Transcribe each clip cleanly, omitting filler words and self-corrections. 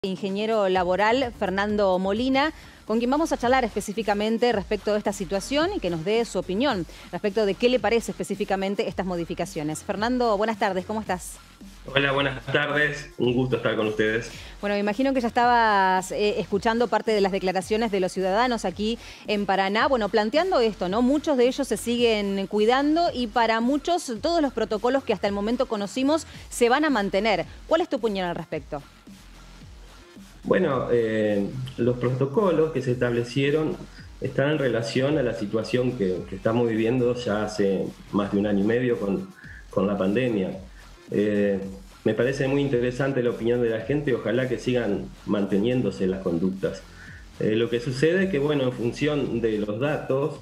Ingeniero laboral Fernando Molina, con quien vamos a charlar específicamente respecto de esta situación y que nos dé su opinión respecto de qué le parece específicamente estas modificaciones. Fernando, buenas tardes, ¿cómo estás? Hola, buenas tardes. Un gusto estar con ustedes. Bueno, me imagino que ya estabas escuchando parte de las declaraciones de los ciudadanos aquí en Paraná, bueno, planteando esto, ¿no? Muchos de ellos se siguen cuidando y para muchos todos los protocolos que hasta el momento conocimos se van a mantener. ¿Cuál es tu opinión al respecto? Bueno, los protocolos que se establecieron están en relación a la situación que estamos viviendo ya hace más de un año y medio con la pandemia. Me parece muy interesante la opinión de la gente, ojalá que sigan manteniéndose las conductas. Lo que sucede es que, bueno, en función de los datos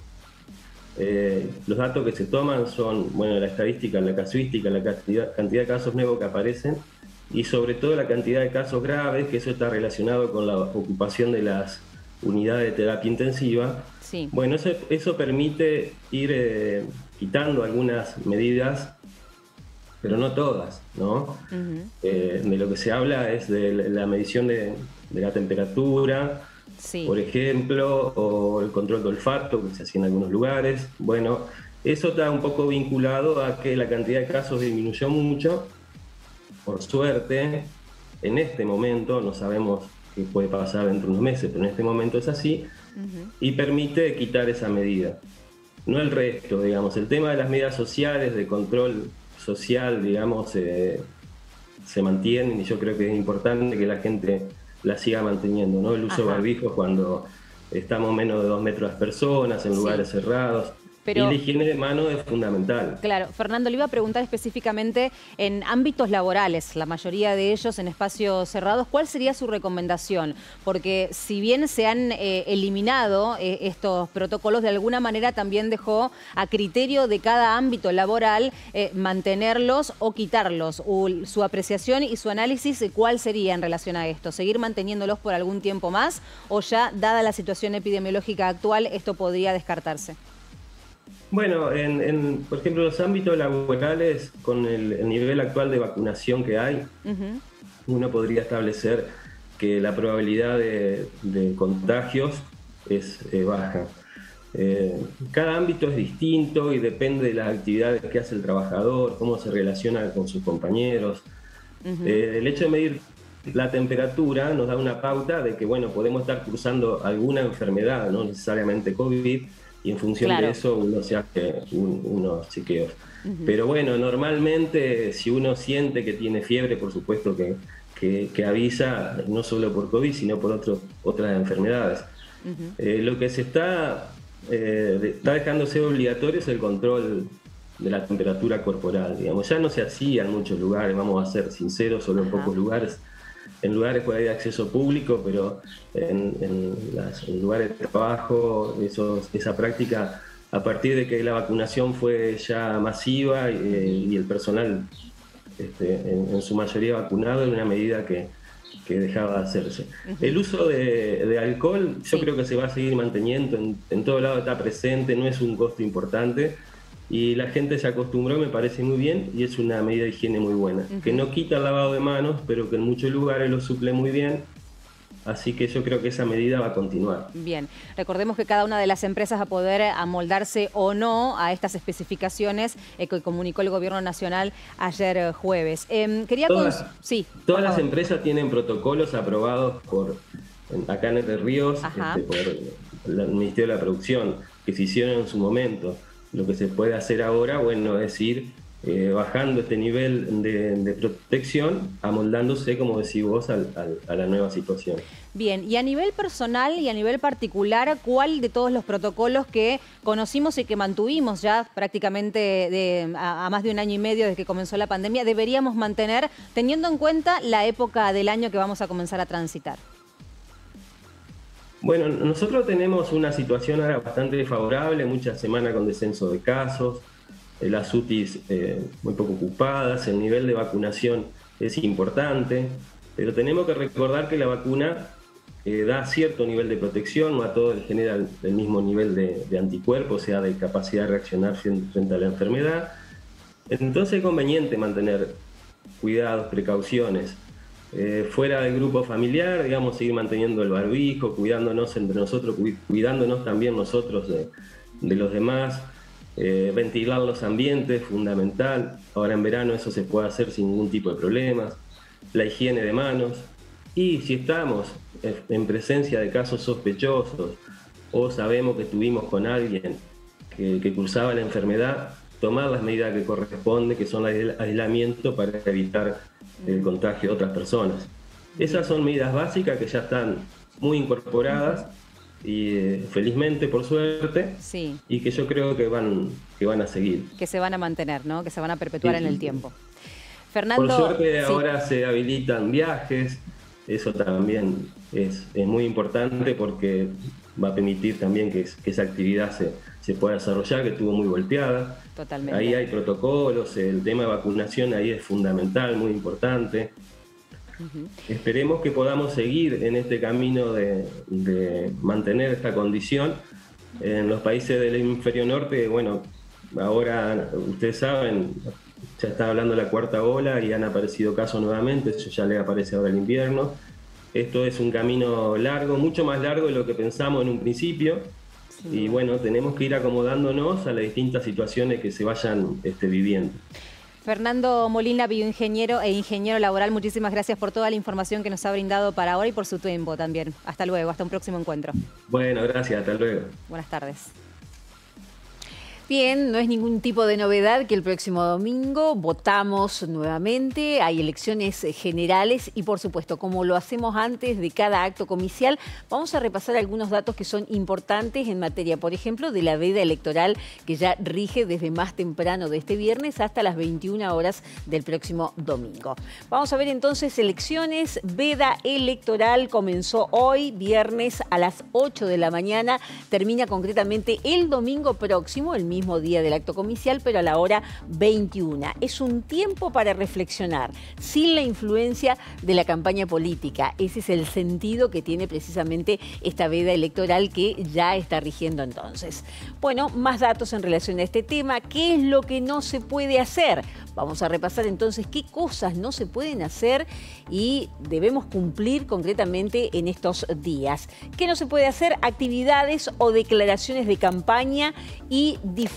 que se toman son, bueno, la estadística, la casuística, la cantidad de casos nuevos que aparecen, y sobre todo la cantidad de casos graves, que eso está relacionado con la ocupación de las unidades de terapia intensiva. Sí. Bueno, eso permite ir quitando algunas medidas, pero no todas, ¿no? De lo que se habla es de la medición de la temperatura, Sí. Por ejemplo, o el control de olfato, que se hacía en algunos lugares. Bueno, eso está un poco vinculado a que la cantidad de casos disminuyó mucho. Por suerte, en este momento, no sabemos qué puede pasar dentro de unos meses, pero en este momento es así, y permite quitar esa medida. No el resto, digamos. El tema de las medidas sociales, de control social, digamos, se mantienen, y yo creo que es importante que la gente la siga manteniendo, ¿no? El uso de barbijos cuando estamos menos de 2 metros las personas, en lugares cerrados. Pero, y la higiene de manos es fundamental. Claro, Fernando, le iba a preguntar específicamente en ámbitos laborales, la mayoría de ellos en espacios cerrados, ¿cuál sería su recomendación? Porque si bien se han eliminado estos protocolos, de alguna manera también dejó a criterio de cada ámbito laboral mantenerlos o quitarlos. Su apreciación y su análisis, ¿cuál sería en relación a esto? ¿Seguir manteniéndolos por algún tiempo más o ya, dada la situación epidemiológica actual, esto podría descartarse? Bueno, por ejemplo, los ámbitos laborales, con el nivel actual de vacunación que hay, uno podría establecer que la probabilidad de contagios es baja. Cada ámbito es distinto y depende de las actividades que hace el trabajador, cómo se relaciona con sus compañeros. El hecho de medir la temperatura nos da una pauta de que, bueno, podemos estar cursando alguna enfermedad, no necesariamente COVID, y en función de eso uno se hace unos chequeos. Pero bueno, normalmente si uno siente que tiene fiebre, por supuesto que avisa, no solo por COVID, sino por otras enfermedades. Lo que se está dejando ser obligatorio es el control de la temperatura corporal, digamos. Ya no se hacía en muchos lugares, vamos a ser sinceros, solo en pocos lugares. En lugares que hay de acceso público, pero en lugares de trabajo, esa práctica, a partir de que la vacunación fue ya masiva y el personal en su mayoría vacunado, era una medida que dejaba de hacerse. El uso de alcohol, yo creo que se va a seguir manteniendo, en todo lado está presente, no es un costo importante, y la gente se acostumbró, me parece muy bien, y es una medida de higiene muy buena, que no quita el lavado de manos, pero que en muchos lugares lo suple muy bien, así que yo creo que esa medida va a continuar. Bien, recordemos que cada una de las empresas va a poder amoldarse o no a estas especificaciones que comunicó el Gobierno Nacional ayer jueves. Todas las empresas tienen protocolos aprobados acá en Entre Ríos, por el Ministerio de la Producción, que se hicieron en su momento. Lo que se puede hacer ahora, bueno, es ir bajando este nivel de protección, amoldándose, como decís vos, a la nueva situación. Bien, y a nivel personal y a nivel particular, ¿cuál de todos los protocolos que conocimos y que mantuvimos ya prácticamente a más de un año y medio desde que comenzó la pandemia deberíamos mantener, teniendo en cuenta la época del año que vamos a comenzar a transitar? Bueno, nosotros tenemos una situación ahora bastante favorable, muchas semanas con descenso de casos, las UTIs muy poco ocupadas, el nivel de vacunación es importante, pero tenemos que recordar que la vacuna da cierto nivel de protección, no a todos les genera el mismo nivel de anticuerpos, o sea, de capacidad de reaccionar frente a la enfermedad. Entonces es conveniente mantener cuidados, precauciones. fuera del grupo familiar, digamos, seguir manteniendo el barbijo, cuidándonos entre nosotros, cuidándonos también nosotros de los demás, ventilar los ambientes, fundamental. Ahora en verano eso se puede hacer sin ningún tipo de problemas. La higiene de manos. Y si estamos en presencia de casos sospechosos o sabemos que estuvimos con alguien que cursaba la enfermedad, tomar las medidas que corresponden, que son el aislamiento para evitar el contagio de otras personas. Esas son medidas básicas que ya están muy incorporadas y felizmente, por suerte, sí, y que yo creo que van a seguir. Que se van a mantener, ¿no? Que se van a perpetuar en el tiempo. Fernando, por suerte ahora se habilitan viajes, eso también es muy importante porque va a permitir también que esa actividad se pueda desarrollar, que estuvo muy golpeada. Totalmente. Ahí hay protocolos, el tema de vacunación ahí es fundamental, muy importante. Esperemos que podamos seguir en este camino de mantener esta condición. En los países del hemisferio norte, bueno, ahora ustedes saben, ya está hablando la cuarta ola y han aparecido casos nuevamente, eso ya le aparece ahora el invierno. Esto es un camino largo, mucho más largo de lo que pensamos en un principio. Sí. Y bueno, tenemos que ir acomodándonos a las distintas situaciones que se vayan viviendo. Fernando Molina, bioingeniero e ingeniero laboral, muchísimas gracias por toda la información que nos ha brindado para ahora y por su tiempo también. Hasta luego, hasta un próximo encuentro. Bueno, gracias, hasta luego. Buenas tardes. Bien, no es ningún tipo de novedad que el próximo domingo votamos nuevamente, hay elecciones generales y por supuesto, como lo hacemos antes de cada acto comicial, vamos a repasar algunos datos que son importantes en materia, por ejemplo, de la veda electoral que ya rige desde más temprano de este viernes hasta las 21 horas del próximo domingo. Vamos a ver entonces elecciones, veda electoral comenzó hoy, viernes a las 8 de la mañana, termina concretamente el domingo próximo, el mismo día del acto comicial, pero a la hora 21. Es un tiempo para reflexionar, sin la influencia de la campaña política. Ese es el sentido que tiene precisamente esta veda electoral que ya está rigiendo entonces. Bueno, más datos en relación a este tema. ¿Qué es lo que no se puede hacer? Vamos a repasar entonces qué cosas no se pueden hacer y debemos cumplir concretamente en estos días. ¿Qué no se puede hacer? Actividades o declaraciones de campaña y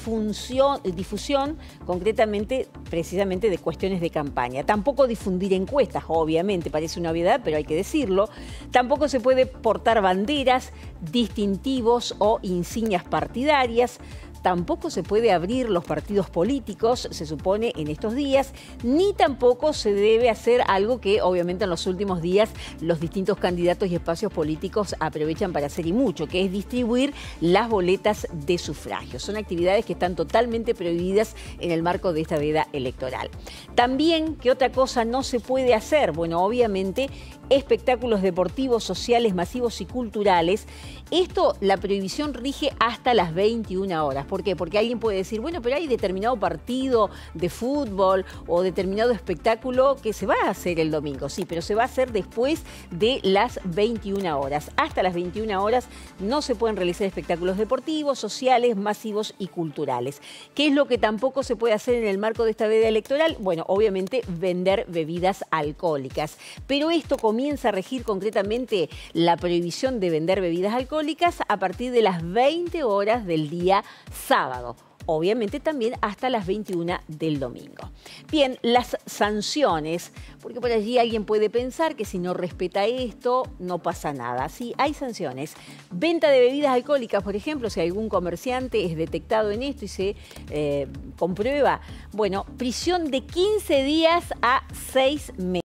difusión concretamente, precisamente de cuestiones de campaña. Tampoco difundir encuestas, obviamente, parece una obviedad, pero hay que decirlo. Tampoco se puede portar banderas, distintivos o insignias partidarias. Tampoco se puede abrir los partidos políticos, se supone, en estos días, ni tampoco se debe hacer algo que obviamente en los últimos días los distintos candidatos y espacios políticos aprovechan para hacer y mucho, que es distribuir las boletas de sufragio. Son actividades que están totalmente prohibidas en el marco de esta veda electoral. También, ¿qué otra cosa no se puede hacer? Bueno, obviamente, espectáculos deportivos, sociales, masivos y culturales. Esto, la prohibición rige hasta las 21 horas. ¿Por qué? Porque alguien puede decir, bueno, pero hay determinado partido de fútbol o determinado espectáculo que se va a hacer el domingo. Sí, pero se va a hacer después de las 21 horas. Hasta las 21 horas no se pueden realizar espectáculos deportivos, sociales, masivos y culturales. ¿Qué es lo que tampoco se puede hacer en el marco de esta veda electoral? Bueno, obviamente vender bebidas alcohólicas. Pero esto comienza a regir concretamente la prohibición de vender bebidas alcohólicas a partir de las 20 horas del día sábado. Obviamente también hasta las 21 del domingo. Bien, las sanciones, porque por allí alguien puede pensar que si no respeta esto no pasa nada. Sí, hay sanciones. Venta de bebidas alcohólicas, por ejemplo, si algún comerciante es detectado en esto y se comprueba, bueno, prisión de 15 días a 6 meses.